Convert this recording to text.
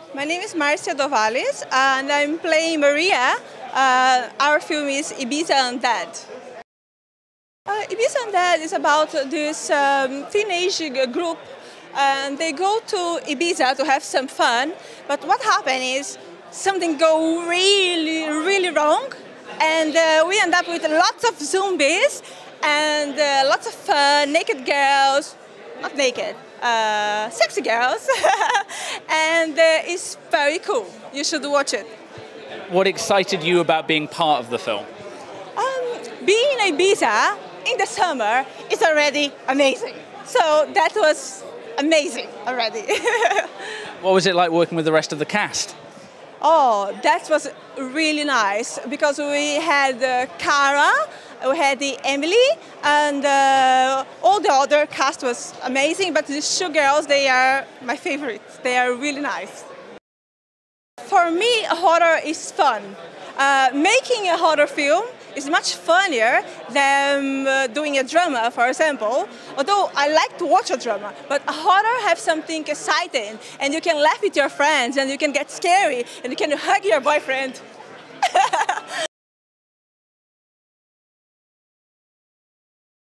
My name is Marcia do Vales, and I'm playing Maria. Our film is Ibiza Undead. Ibiza Undead is about this teenage group, and they go to Ibiza to have some fun. But what happens is something goes really, really wrong, and we end up with lots of zombies and lots of naked girls, not naked, sexy girls, and it's very cool. You should watch it. What excited you about being part of the film? Being in Ibiza in the summer is already amazing. So that was amazing already. What was it like working with the rest of the cast? Oh, that was really nice because we had Cara, we had Emily, and all the other cast was amazing. But these two girls, they are my favorites. They are really nice. For me, horror is fun. Making a horror film is much funnier than doing a drama, for example. Although I like to watch a drama, but a horror has something exciting, and you can laugh with your friends, and you can get scary, and you can hug your boyfriend.